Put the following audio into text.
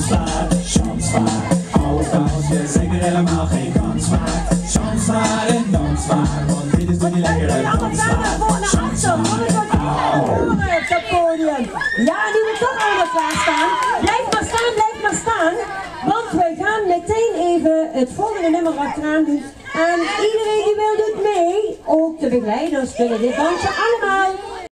Chansvaart, chansvaart. Ook als je zeker helemaal geen kans maakt. Chansvaart en dansvaart, want dit is toch niet lekker uit dansvaart. Chansvaart, op dat podium. Ja, nu moet toch allemaal klaarstaan. Blijf maar staan. Want wij gaan meteen even het volgende nummer achteraan doen. En iedereen die wil doet mee. Ook de begeleiders willen dit dansje allemaal.